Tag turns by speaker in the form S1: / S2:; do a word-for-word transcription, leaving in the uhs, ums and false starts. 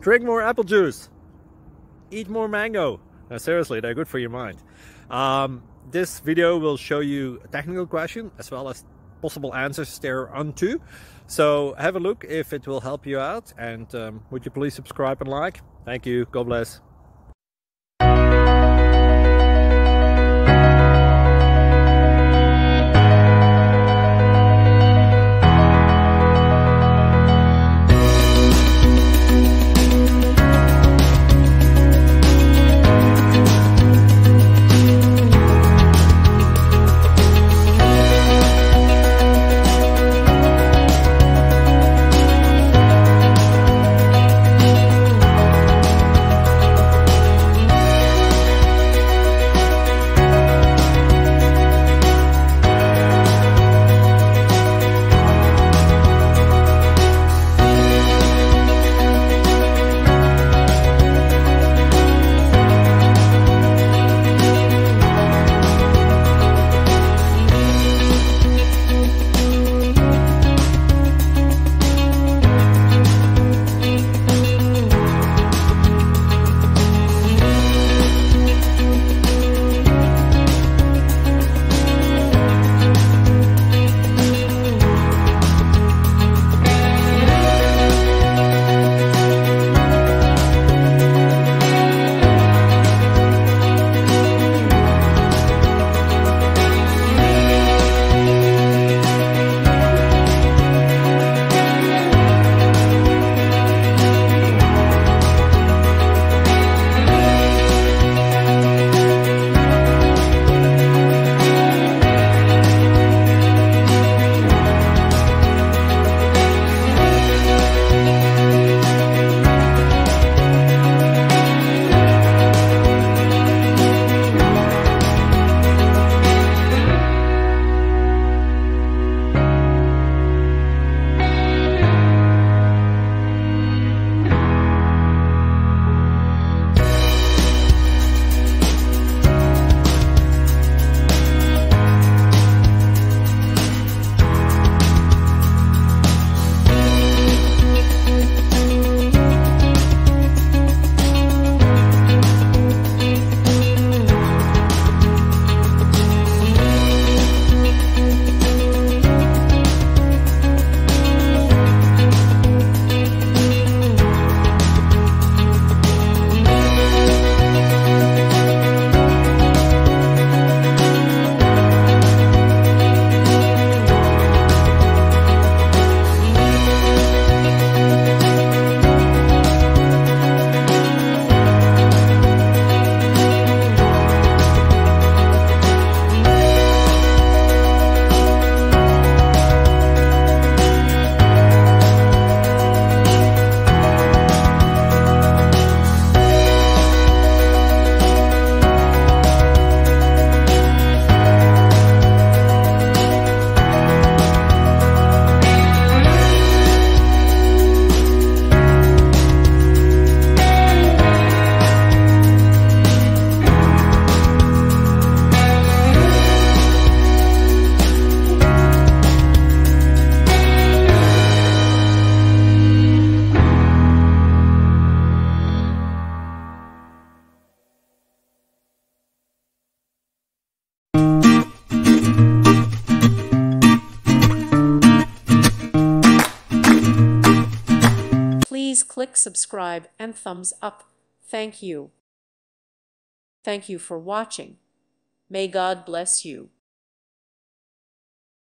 S1: Drink more apple juice. Eat more mango. No, seriously, they're good for your mind. Um, this video will show you a technical question as well as possible answers thereunto. So have a look if it will help you out, and um, would you please subscribe and like? Thank you. God bless.
S2: Please click subscribe and thumbs up. Thank you. Thank you for watching. May God bless you.